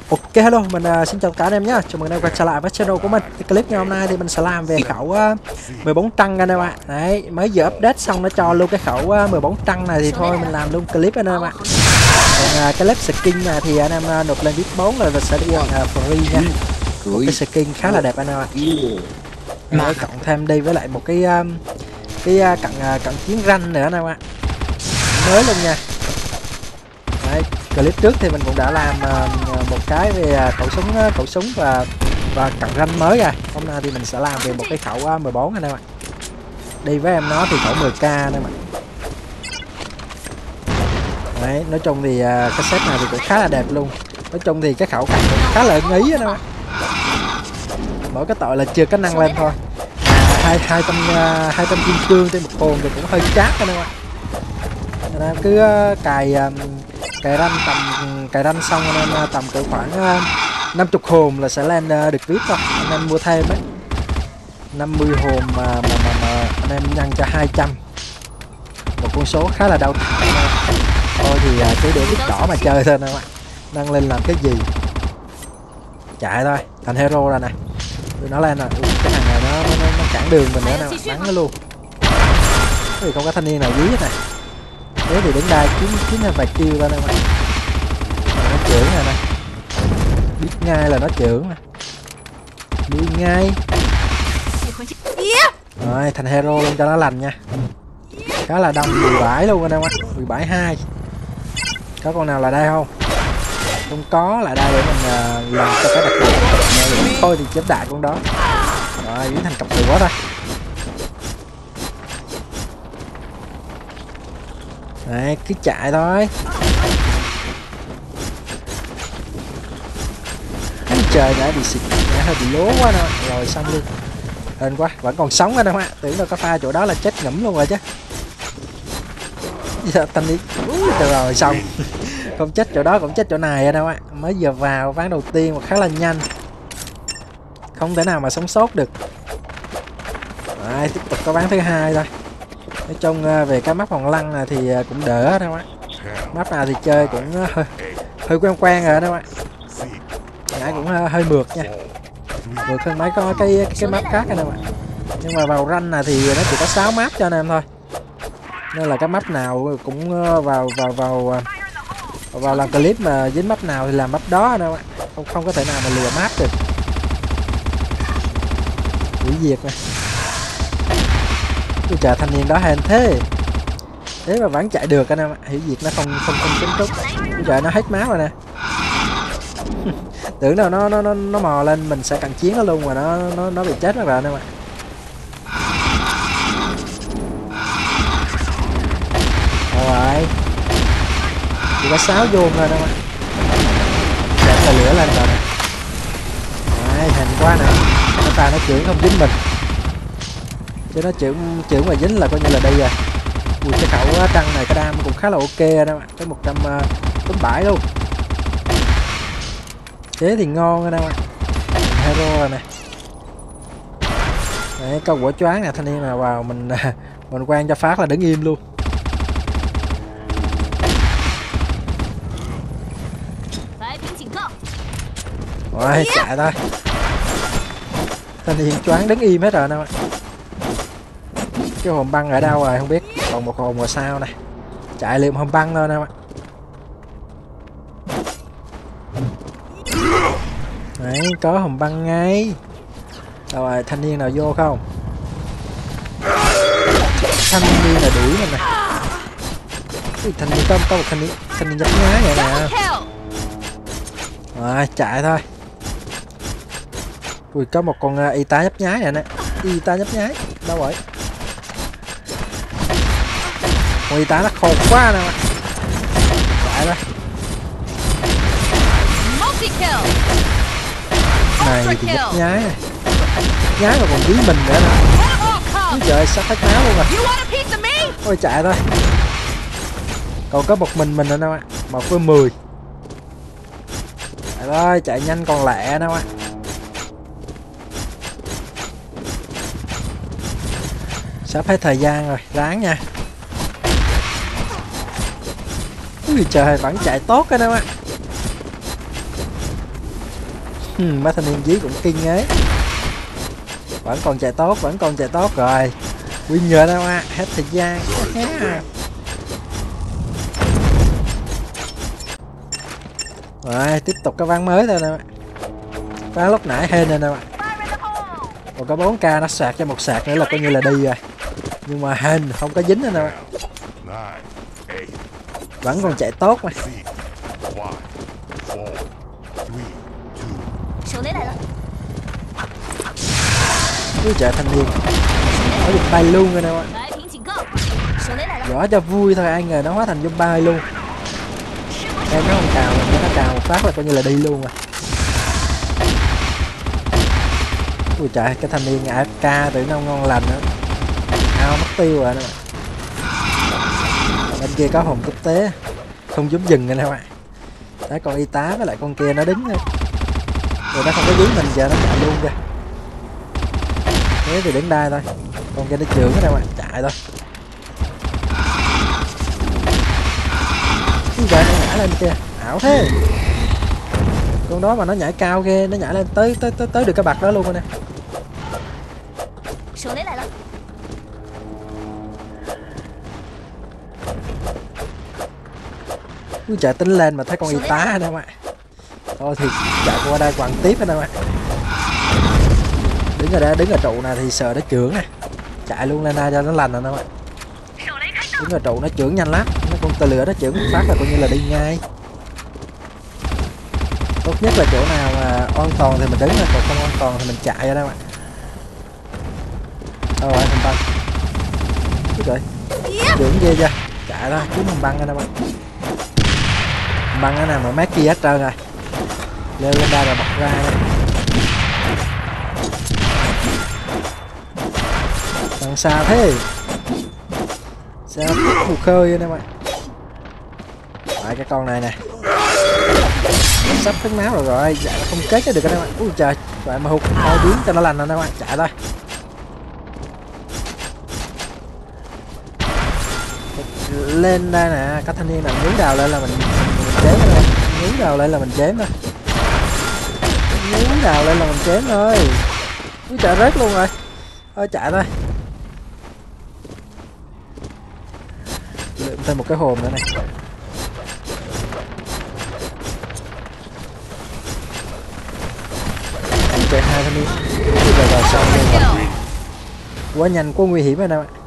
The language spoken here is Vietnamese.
Ok hello, mình xin chào cả anh em nhé. Chào mừng anh em quay trở lại với channel của mình. Cái clip ngày hôm nay thì mình sẽ làm về khẩu 14 trăng anh em ạ. Đấy, mới vừa update xong nó cho luôn cái khẩu 14 trăng này thì thôi mình làm luôn clip anh em ạ. Còn cái lớp skin này thì anh em nộp lên VIP 4 là sẽ được free nha. Một cái skin khá là đẹp anh em ạ. Đấy, cộng thêm đi với lại một cái cận chiến ranh nữa anh em ạ. Mới luôn nha. Đấy, clip trước thì mình cũng đã làm một cái về khẩu súng và cận ranh mới rồi. Hôm nay thì mình sẽ làm về một cái khẩu 14 anh em ạ. Đi với em nó thì khẩu 10k anh em ạ. Đấy, nói chung thì cái set này thì cũng khá là đẹp luôn. Nói chung thì cái khẩu cận cũng khá là ưng ý anh em ạ. Mỗi cái tội là chưa có năng lên thôi. 200 kim cương trên một hồn thì cũng hơi chát anh em ạ. Anh em cứ cài ranh xong anh em tầm cỡ khoảng 50 hồn là sẽ lên được VIP thôi. Anh em mua thêm đấy 50 hồn mà anh em nhân cho 200, một con số khá là đau thẳng. Thôi thì cứ để biết đỏ mà chơi thôi anh em ạ. Nâng lên làm cái gì, chạy thôi, thành hero rồi này. Nó lên rồi. Cái thằng này nó cản đường mình nữa nè, bắn nó luôn. Thì không có thanh niên nào dí hết này. Thế thì đứng đây kiếm thêm vài kill ra đây mà. Nó trưởng này nè. Biết ngay là nó trưởng nè. Đi ngay. Rồi, thành hero luôn cho nó lành nha. Khá là đông, 17 luôn anh em ạ. 17-2. Có con nào là đây không? Không có, lại đây để mình làm cho cái đặc biệt. Thôi thì chém đại con đó. Rồi, biến thành cặp lửa thôi. Đấy, cứ chạy thôi. Trời đã bị xịt, đã hơi bị lố quá nè. Rồi xong luôn. Hên quá, vẫn còn sống anh em ạ. Tưởng đâu có pha chỗ đó là chết ngẫm luôn rồi chứ. Thanh đi. Rồi xong. Không chết chỗ đó cũng chết chỗ này anh em ạ. Mới vừa vào ván đầu tiên mà khá là nhanh. Không thể nào mà sống sót được. Đấy, tiếp tục có ván thứ hai thôi. Nói chung về cái map Hòn Lăng này thì cũng đỡ đâu á. Map nào thì chơi cũng hơi quen rồi đâu á. Nhảy cũng hơi mượt nha. Mượt hơn mấy có cái map khác anh em ạ. Nhưng mà vào ranh này thì nó chỉ có 6 map cho anh em thôi. Nên là cái map nào cũng vào làm clip mà dính map nào thì làm map đó anh em ạ. Không có thể nào mà lừa map được. Hủy diệt này. Ôi trời, thanh niên đó hèn thế mà vẫn chạy được anh em ạ. Hiểu diệt nó không chém trúng. Ôi trời, nó hết máu rồi nè. Tưởng nào nó mò lên mình sẽ cận chiến nó luôn mà nó bị chết rồi anh em ạ. Rồi chỉ có 6 vuông thôi anh em ạ. Để tờ lửa lên rồi nè. Đấy, hèn quá nè. Nó ta nó chưởng không dính mình, chứ nó chưởng mà dính là coi như là đây rồi. Ui, cái khẩu trăng này cái đam cũng khá là ok đó, tới 107 luôn. Thế thì ngon anh em ạ. Hero rồi nè. Đấy, câu quả choáng nè, thanh niên nào vào mình quang cho phát là đứng im luôn. Rồi chạy thôi. Thanh niên choáng đứng im hết rồi anh em ạ. Cái hồn băng ở đâu rồi không biết, còn một hồn ngoài sao này. Chạy liệm hồn băng thôi anh em ạ. Đấy, có hồn băng ngay. Đâu rồi, thanh niên nào vô không? Thanh niên là đuổi mình nè. Thanh niên có một thanh niên nhấp nhá vậy nè. Rồi chạy thôi. Ui, có một con y tá nhấp nháy này nè. Y tá nhấp nháy đâu rồi? Con y tá nó khôn quá nè. Chạy thôi. Này thì nhấp nháy này. Nhái mà còn dí mình nữa nè. Trời, sắp hết máu luôn rồi. Thôi chạy thôi. Còn có một mình nữa nè. 1 với 10. Chạy thôi, chạy nhanh còn lẹ nè. Sắp hết thời gian rồi, ráng nha. Ui trời, vẫn chạy tốt cái đó á. Mấy thanh niên dí cũng kinh ấy. Vẫn còn chạy tốt, vẫn còn chạy tốt rồi. Win rồi đâu à, hết thời gian. Rồi, tiếp tục cái ván mới thôi nè. Ván lúc nãy hên rồi nè bạn. Còn có 4k nó sạc cho một sạc nữa là coi như là đi rồi. Nhưng mà hên không có dính nữa nè bạn. Vẫn còn chạy tốt mà. Ui trời, thanh niên nó được bay luôn rồi nè bạn. Gõ cho vui thôi, ai ngờ nó hóa thành zombie luôn. Em nó không cào, nó cào một phát là coi như là đi luôn rồi. Ui trời, cái thanh niên AFK tự nó ngon lành nữa. Ao mất tiêu rồi nè bạn. Bên kia có hồn quốc tế không giúp dừng rồi nè bạn. Đấy, con y tá với lại con kia nó đứng rồi nó không có dí mình, giờ nó chạy luôn kìa. Thế thì đứng đây thôi, con kia nó trưởng cái nè bạn, chạy thôi. Cái vậy nó nhảy lên kia, ảo thế. Con đó mà nó nhảy cao ghê, nó nhảy lên tới được cái bạc đó luôn rồi nè. Ui trời, tính lên mà thấy con y tá nè bạn. Thôi thì chạy qua đây quằn tiếp nè bạn. Đứng ở đây, đứng ở trụ này thì sợ nó trưởng nè. Chạy luôn lên đây cho nó lành rồi nè bạn. Đứng ở trụ nó trưởng nhanh lắm. Nó con tơ lửa nó trưởng một phát là coi như là đi ngay. Tốt nhất là chỗ nào mà an toàn thì mình đứng, còn không an toàn thì mình chạy ra đây bạn. Đâu rồi thằng băng. Cái trời, trưởng ghê chưa. Chạy thôi, kiếm thằng băng ra đây bạn. Băng cái nào mà mát kia hết trơn rồi. Leo lên đây là bật ra đây. Bằng xa thế. Sao hụt khơi nè bạn. Lại cái con này nè. Sắp hết máu rồi, dạ nó không kết được cái này bạn. Ui trời, vậy mà hụt thôi biến cho nó lành rồi nè bạn, chạy thôi. Lên đây nè, các thanh niên nào nhúng đào lên là mình chém thôi. Nhúng đào lên là mình chém thôi. Nhúng đào lên là mình chém thôi. Ui trời, rớt luôn rồi. Thôi chạy thôi. Lượm thêm một cái hồn nữa này. Chạy hai thanh niên. Rồi xong rồi. Quá nhanh, quá nguy hiểm rồi nè bạn.